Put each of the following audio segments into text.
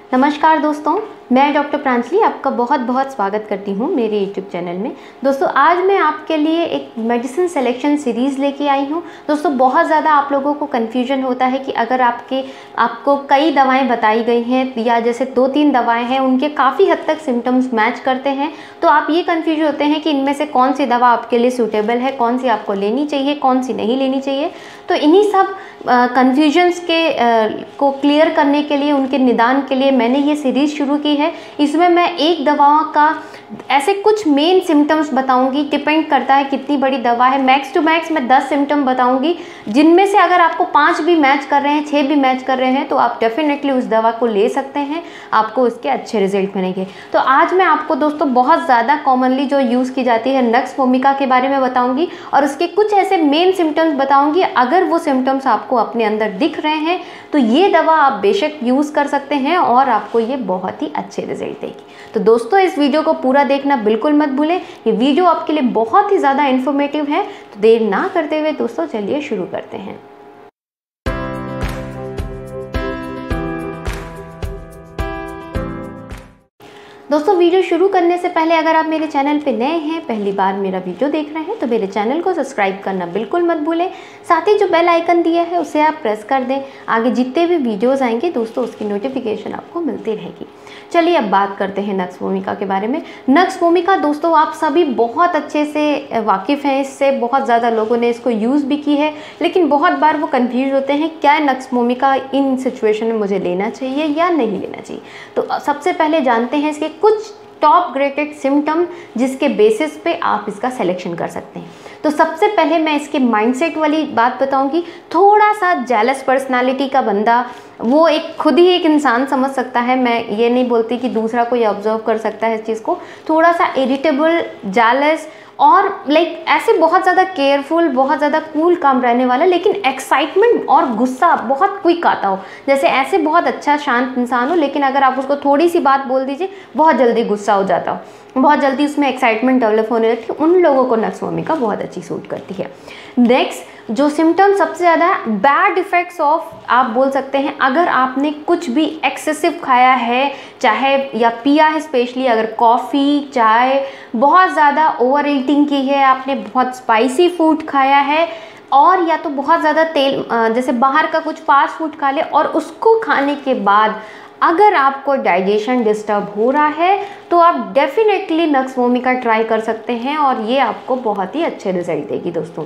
नमस्कार दोस्तों, मैं डॉक्टर प्रांजलि आपका बहुत बहुत स्वागत करती हूँ मेरे यूट्यूब चैनल में। दोस्तों आज मैं आपके लिए एक मेडिसिन सिलेक्शन सीरीज़ लेके आई हूँ। दोस्तों बहुत ज़्यादा आप लोगों को कन्फ्यूजन होता है कि अगर आपको कई दवाएं बताई गई हैं या जैसे 2-3 दवाएं हैं उनके काफ़ी हद तक सिम्टम्स मैच करते हैं, तो आप ये कन्फ्यूज होते हैं कि इनमें से कौन सी दवा आपके लिए सूटेबल है, कौन सी आपको लेनी चाहिए, कौन सी नहीं लेनी चाहिए। तो इन्हीं सब कन्फ्यूजन्स को क्लियर करने के लिए, उनके निदान के लिए मैंने ये सीरीज़ शुरू की है। इसमें मैं एक दवाओं का ऐसे कुछ मेन सिम्टम्स बताऊंगी, डिपेंड करता है कितनी बड़ी दवा है। मैक्स टू मैक्स मैं 10 सिम्टम बताऊंगी, जिनमें से अगर आपको 5 भी मैच कर रहे हैं, 6 भी मैच कर रहे हैं, तो आप डेफिनेटली उस दवा को ले सकते हैं, आपको उसके अच्छे रिजल्ट मिलेंगे। तो आज मैं आपको दोस्तों बहुत ज़्यादा कॉमनली जो यूज़ की जाती है नक्स वोमिका के बारे में बताऊँगी और उसके कुछ ऐसे मेन सिम्टम्स बताऊँगी। अगर वो सिम्टम्स आपको अपने अंदर दिख रहे हैं तो ये दवा आप बेशक यूज़ कर सकते हैं और आपको ये बहुत ही अच्छे रिजल्ट देगी। तो दोस्तों इस वीडियो को पूरा देखना बिल्कुल मत भूलें, ये वीडियो आपके लिए बहुत ही ज़्यादा इन्फॉर्मेटिव है। तो देर ना करते हुए दोस्तों चलिए शुरू करते हैं। दोस्तों वीडियो शुरू करने से पहले अगर आप मेरे चैनल पे नए हैं, पहली बार मेरा वीडियो देख रहे हैं, तो मेरे चैनल को सब्सक्राइब करना बिल्कुल मत भूलें। साथ ही जो बेल आइकन दिया है उसे आप प्रेस कर दें, आगे जितने भी वीडियोस आएंगे दोस्तों उसकी नोटिफिकेशन आपको मिलती रहेगी। चलिए अब बात करते हैं नक्स वोमिका के बारे में। नक्स वोमिका दोस्तों आप सभी बहुत अच्छे से वाकिफ़ हैं इससे, बहुत ज़्यादा लोगों ने इसको यूज़ भी की है, लेकिन बहुत बार वो कन्फ्यूज होते हैं क्या नक्स वोमिका इन सिचुएशन में मुझे लेना चाहिए या नहीं लेना चाहिए। तो सबसे पहले जानते हैं इसके कुछ टॉप ग्रेडेड सिम्टम जिसके बेसिस पे आप इसका सिलेक्शन कर सकते हैं। तो सबसे पहले मैं इसके माइंडसेट वाली बात बताऊंगी। थोड़ा सा जेलस पर्सनालिटी का बंदा, वो एक खुद ही एक इंसान समझ सकता है, मैं ये नहीं बोलती कि दूसरा कोई ऑब्जर्व कर सकता है इस चीज़ को। थोड़ा सा इरिटेबल, जेलस और ऐसे बहुत ज़्यादा केयरफुल, बहुत ज़्यादा कूल काम रहने वाला, लेकिन एक्साइटमेंट और गुस्सा बहुत क्विक आता हो। जैसे ऐसे बहुत अच्छा शांत इंसान हो, लेकिन अगर आप उसको थोड़ी सी बात बोल दीजिए बहुत जल्दी गुस्सा हो जाता हो, बहुत जल्दी उसमें एक्साइटमेंट डेवलप होने लगती है। उन लोगों को नक्स वोमिका बहुत अच्छी सूट करती है। नेक्स्ट जो सिम्टम सबसे ज़्यादा बैड इफ़ेक्ट्स ऑफ आप बोल सकते हैं, अगर आपने कुछ भी एक्सेसिव खाया है चाहे या पिया है, स्पेशली अगर कॉफ़ी, चाय, बहुत ज़्यादा ओवर ईटिंग की है आपने, बहुत स्पाइसी फूड खाया है, और या तो बहुत ज़्यादा तेल जैसे बाहर का कुछ फास्ट फूड खा ले और उसको खाने के बाद अगर आपको डाइजेशन डिस्टर्ब हो रहा है तो आप डेफिनेटली नक्स वोमिका ट्राई कर सकते हैं और ये आपको बहुत ही अच्छे रिजल्ट देगी दोस्तों।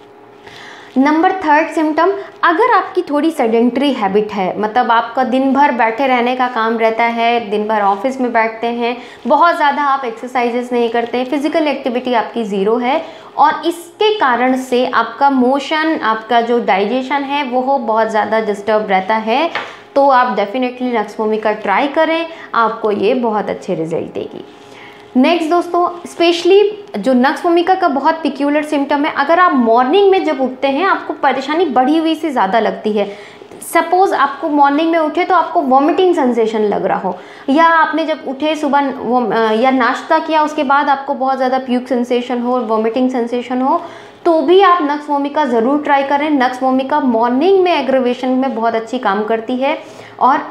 नंबर 3 सिम्टम, अगर आपकी थोड़ी सेडेंटरी हैबिट है, मतलब आपका दिन भर बैठे रहने का काम रहता है, दिन भर ऑफिस में बैठते हैं, बहुत ज़्यादा आप एक्सरसाइजेस नहीं करते हैं, फिजिकल एक्टिविटी आपकी ज़ीरो है और इसके कारण से आपका मोशन, आपका जो डाइजेशन है वो बहुत ज़्यादा डिस्टर्ब रहता है, तो आप डेफिनेटली नक्स वोमिका ट्राई करें, आपको ये बहुत अच्छे रिजल्ट देगी। नेक्स्ट दोस्तों, स्पेशली जो नक्स वोमिका का बहुत पिक्यूलर सिम्टम है, अगर आप मॉर्निंग में जब उठते हैं आपको परेशानी बढ़ी हुई से ज़्यादा लगती है। सपोज़ आपको मॉर्निंग में उठे तो आपको वॉमिटिंग सेंसेशन लग रहा हो, या आपने जब उठे सुबह या नाश्ता किया उसके बाद आपको बहुत ज़्यादा प्यूक सेंसेशन हो, वॉमिटिंग सेंसेशन हो, तो भी आप नक्स वोमिका ज़रूर ट्राई करें। नक्स वोमिका मॉर्निंग में एग्रवेशन में बहुत अच्छी काम करती है और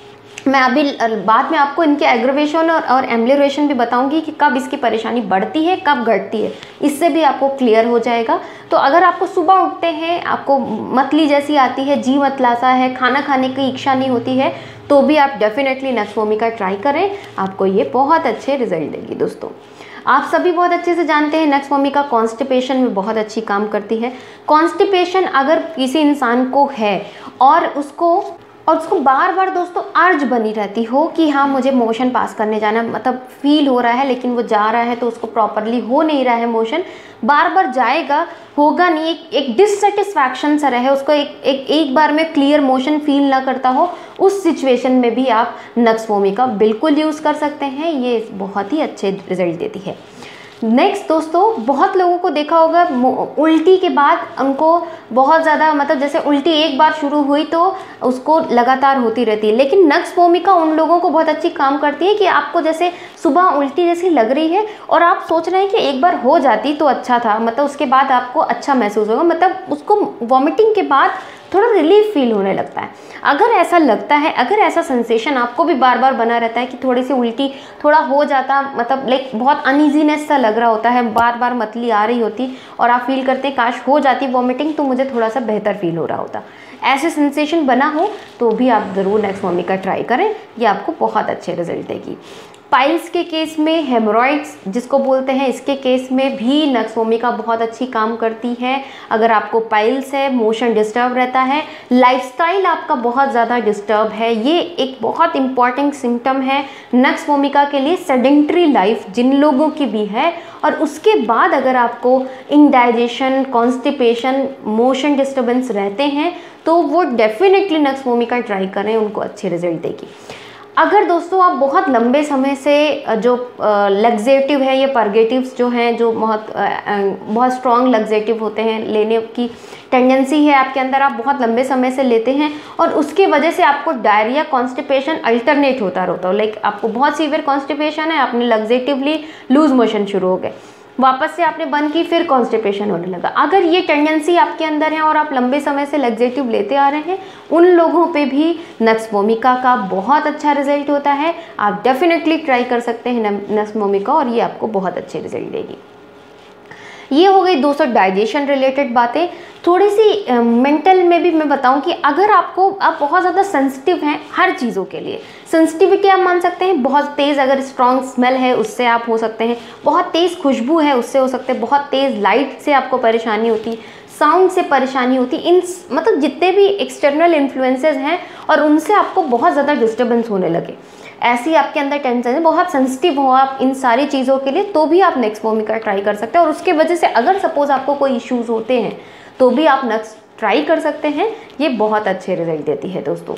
मैं अभी बाद में आपको इनके एग्रवेशन और एम्बलिरेशन भी बताऊंगी कि कब इसकी परेशानी बढ़ती है, कब घटती है, इससे भी आपको क्लियर हो जाएगा। तो अगर आपको सुबह उठते हैं आपको मतली जैसी आती है, जी मतलासा है, खाना खाने की इच्छा नहीं होती है, तो भी आप डेफिनेटली नक्स वोमिका ट्राई करें, आपको ये बहुत अच्छे रिजल्ट देगी दोस्तों। आप सभी बहुत अच्छे से जानते हैं नक्स वोमिका कॉन्स्टिपेशन में बहुत अच्छी काम करती है। कॉन्स्टिपेशन अगर किसी इंसान को है और उसको बार बार दोस्तों अर्ज बनी रहती हो कि हाँ मुझे मोशन पास करने जाना, मतलब फील हो रहा है लेकिन वो जा रहा है तो उसको प्रॉपरली हो नहीं रहा है मोशन, बार बार जाएगा, होगा नहीं, एक डिससेटिस्फैक्शन सा रहे, उसको एक बार में क्लियर मोशन फील ना करता हो, उस सिचुएशन में भी आप नक्स वोमिका बिल्कुल यूज़ कर सकते हैं, ये बहुत ही अच्छे रिजल्ट देती है। नेक्स्ट दोस्तों, बहुत लोगों को देखा होगा उल्टी के बाद उनको बहुत ज़्यादा, मतलब जैसे उल्टी एक बार शुरू हुई तो उसको लगातार होती रहती है, लेकिन नक्स वोमिका उन लोगों को बहुत अच्छी काम करती है कि आपको जैसे सुबह उल्टी जैसी लग रही है और आप सोच रहे हैं कि एक बार हो जाती तो अच्छा था, मतलब उसके बाद आपको अच्छा महसूस होगा, मतलब उसको वॉमिटिंग के बाद थोड़ा रिलीफ फील होने लगता है। अगर ऐसा लगता है, अगर ऐसा सेंसेशन आपको भी बार बार बना रहता है कि थोड़ी सी उल्टी थोड़ा हो जाता, मतलब लाइक बहुत अनईजीनेस सा लग रहा होता है, बार बार मतली आ रही होती और आप फील करते हैं काश हो जाती वॉमिटिंग तो मुझे थोड़ा सा बेहतर फील हो रहा होता, ऐसे सेंसेशन बना हो तो भी आप ज़रूर नक्स वोमिका ट्राई करें, ये आपको बहुत अच्छे रिजल्ट देगी। पाइल्स के केस में, हेमोरॉइड्स जिसको बोलते हैं, इसके केस में भी नक्स वोमिका बहुत अच्छी काम करती है। अगर आपको पाइल्स है, मोशन डिस्टर्ब रहता है, लाइफस्टाइल आपका बहुत ज़्यादा डिस्टर्ब है, ये एक बहुत इंपॉर्टेंट सिम्टम है नक्स वोमिका के लिए। सेडेंट्री लाइफ जिन लोगों की भी है और उसके बाद अगर आपको इंडाइजेशन, कॉन्स्टिपेशन, मोशन डिस्टर्बेंस रहते हैं तो वो डेफिनेटली नक्स वोमिका ट्राई करें, उनको अच्छे रिजल्ट देगी। अगर दोस्तों आप बहुत लंबे समय से जो लग्जेटिव है, ये परगेटिव्स जो हैं, जो बहुत स्ट्रॉन्ग लग्जेटिव होते हैं, लेने की टेंडेंसी है आपके अंदर, आप बहुत लंबे समय से लेते हैं और उसकी वजह से आपको डायरिया, कॉन्स्टिपेशन अल्टरनेट होता रहता हो, लाइक आपको बहुत सीवियर कॉन्स्टिपेशन है, आपने लग्जेटिवली लूज मोशन शुरू हो गए, वापस से आपने बंद की, फिर कॉन्स्टिपेशन होने लगा। अगर ये टेंडेंसी आपके अंदर है और आप लंबे समय से लग्जेटिव लेते आ रहे हैं, उन लोगों पे भी नक्स वोमिका का बहुत अच्छा रिजल्ट होता है। आप डेफिनेटली ट्राई कर सकते हैं नक्स वोमिका और ये आपको बहुत अच्छे रिजल्ट देगी। ये हो गई दोस्तों डाइजेशन रिलेटेड बातें। थोड़ी सी मेंटल में भी मैं बताऊं कि अगर आप बहुत ज़्यादा सेंसिटिव हैं हर चीज़ों के लिए, सेंसिटिविटी आप मान सकते हैं, बहुत तेज़ अगर स्ट्रॉन्ग स्मेल है उससे आप हो सकते हैं, बहुत तेज़ खुशबू है उससे हो सकते हैं, बहुत तेज़ लाइट से आपको परेशानी होती, साउंड से परेशानी होती, इन मतलब जितने भी एक्सटर्नल इन्फ्लुएंसेस हैं और उनसे आपको बहुत ज़्यादा डिस्टर्बेंस होने लगे, ऐसी आपके अंदर टेंशन है, बहुत सेंसिटिव हो आप इन सारी चीज़ों के लिए, तो भी आप नक्स वोमिका ट्राई कर सकते हैं। और उसके वजह से अगर सपोज आपको कोई इश्यूज़ होते हैं तो भी आप नक्स ट्राई कर सकते हैं, ये बहुत अच्छे रिजल्ट देती है दोस्तों।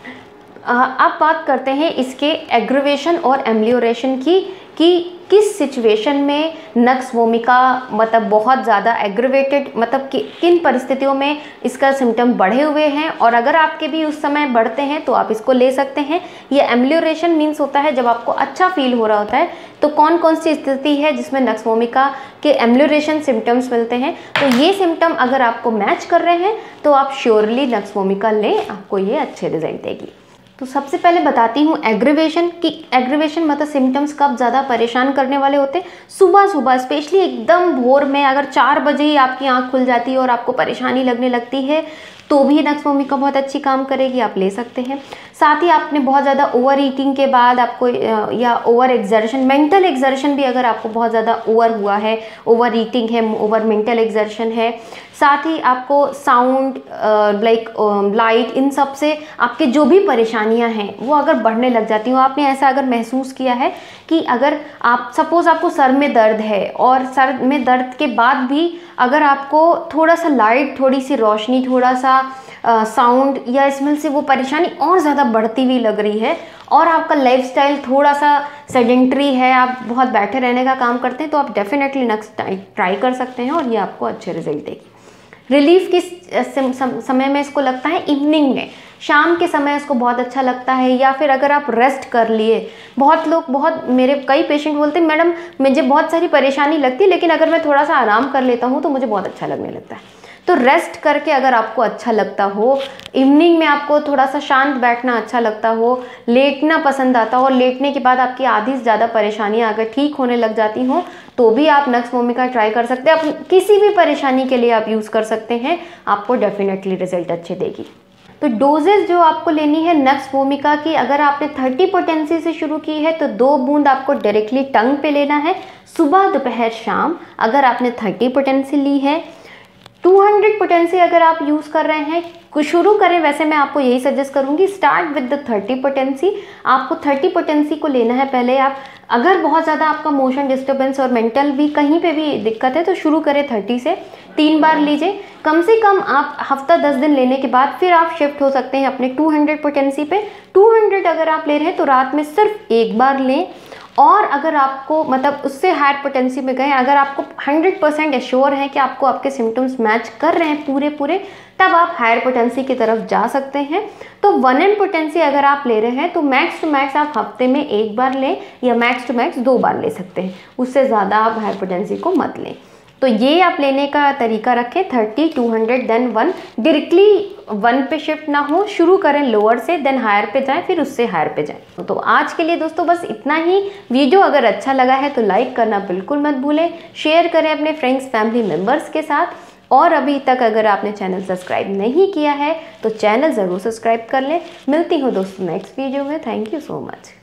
अब बात करते हैं इसके एग्रीवेशन और एम्लियोरेशन की, कि किस सिचुएशन में नक्स वोमिका मतलब बहुत ज़्यादा एग्रीवेटेड, मतलब किन परिस्थितियों में इसका सिम्टम बढ़े हुए हैं, और अगर आपके भी उस समय बढ़ते हैं तो आप इसको ले सकते हैं। ये एम्लियोरेशन मीन्स होता है जब आपको अच्छा फील हो रहा होता है, तो कौन कौन सी स्थिति है जिसमें नक्स वोमिका के एम्लियोरेशन सिम्टम्स मिलते हैं, तो ये सिम्टम अगर आपको मैच कर रहे हैं तो आप श्योरली नक्स वोमिका लें, आपको ये अच्छे रिजल्ट देगी। तो सबसे पहले बताती हूँ एग्रीवेशन की। एग्रीवेशन मतलब सिम्टम्स कब ज़्यादा परेशान करने वाले होते हैं, सुबह सुबह स्पेशली एकदम भोर में, अगर 4 बजे ही आपकी आँख खुल जाती है और आपको परेशानी लगने लगती है तो भी नक्स वोमिका बहुत अच्छी काम करेगी, आप ले सकते हैं। साथ ही आपने बहुत ज़्यादा ओवर ईटिंग के बाद आपको या ओवर एक्सर्शन, मेंटल एक्सर्शन भी अगर आपको बहुत ज़्यादा ओवर हुआ है, ओवर ईटिंग है, ओवर मेंटल एक्सर्शन है, साथ ही आपको साउंड, लाइट, इन सब से आपके जो भी परेशानियां हैं वो अगर बढ़ने लग जाती हो, आपने ऐसा अगर महसूस किया है कि अगर आप सपोज़ आपको सर में दर्द है और सर में दर्द के बाद भी अगर आपको थोड़ा सा लाइट, थोड़ी सी रोशनी, थोड़ा सा साउंड या स्मेल से वो परेशानी और ज़्यादा बढ़ती हुई लग रही है और आपका लाइफस्टाइल थोड़ा सा सेडेंट्री है, आप बहुत बैठे रहने का काम करते हैं, तो आप डेफिनेटली नक्स ट्राई कर सकते हैं और ये आपको अच्छे रिजल्ट देगी। रिलीफ किस समय में इसको लगता है, इवनिंग में, शाम के समय इसको बहुत अच्छा लगता है, या फिर अगर आप रेस्ट कर लिए। बहुत मेरे कई पेशेंट बोलते हैं मैडम मुझे बहुत सारी परेशानी लगती है लेकिन अगर मैं थोड़ा सा आराम कर लेता हूँ तो मुझे बहुत अच्छा लगने लगता है। तो रेस्ट करके अगर आपको अच्छा लगता हो, इवनिंग में आपको थोड़ा सा शांत बैठना अच्छा लगता हो, लेटना पसंद आता हो और लेटने के बाद आपकी आधी से ज़्यादा परेशानियाँ अगर ठीक होने लग जाती हों तो भी आप नक्स वोमिका ट्राई कर सकते हैं। आप किसी भी परेशानी के लिए आप यूज़ कर सकते हैं, आपको डेफिनेटली रिजल्ट अच्छे देगी। तो डोजेज जो आपको लेनी है नक्स वोमिका की, अगर आपने 30 पोटेंसी से शुरू की है तो 2 बूंद आपको डायरेक्टली टंग पे लेना है, सुबह दोपहर शाम। अगर आपने 30 पोटेंसी ली है, 200 पोटेंसी अगर आप यूज़ कर रहे हैं, कुछ शुरू करें, वैसे मैं आपको यही सजेस्ट करूंगी स्टार्ट विद द 30 पोटेंसी। आपको 30 पोटेंसी को लेना है पहले। आप अगर बहुत ज़्यादा आपका मोशन डिस्टर्बेंस और मेंटल भी कहीं पे भी दिक्कत है तो शुरू करें 30 से, 3 बार लीजिए कम से कम। आप हफ्ता 10 दिन लेने के बाद फिर आप शिफ्ट हो सकते हैं अपने 200 पोटेंसी पे। 200 अगर आप ले रहे हैं तो रात में सिर्फ 1 बार लें, और अगर आपको मतलब उससे हायर पोटेंसी में गए, अगर आपको 100% एश्योर है कि आपको आपके सिम्टम्स मैच कर रहे हैं पूरे, तब आप हायर पोटेंसी की तरफ जा सकते हैं। तो 1M पोटेंसी अगर आप ले रहे हैं तो मैक्स टू मैक्स आप हफ्ते में 1 बार लें या मैक्स टू मैक्स 2 बार ले सकते हैं, उससे ज़्यादा आप हायर पोटेंसी को मत लें। तो ये आप लेने का तरीका रखें 30, 200 देन 1, डायरेक्टली 1 पे शिफ्ट ना हो, शुरू करें लोअर से देन हायर पे जाएं, फिर उससे हायर पे जाएं। तो आज के लिए दोस्तों बस इतना ही। वीडियो अगर अच्छा लगा है तो लाइक करना बिल्कुल मत भूलें, शेयर करें अपने फ्रेंड्स फैमिली मेम्बर्स के साथ, और अभी तक अगर आपने चैनल सब्सक्राइब नहीं किया है तो चैनल ज़रूर सब्सक्राइब कर लें। मिलती हूँ दोस्तों नेक्स्ट वीडियो में। Thank you so much.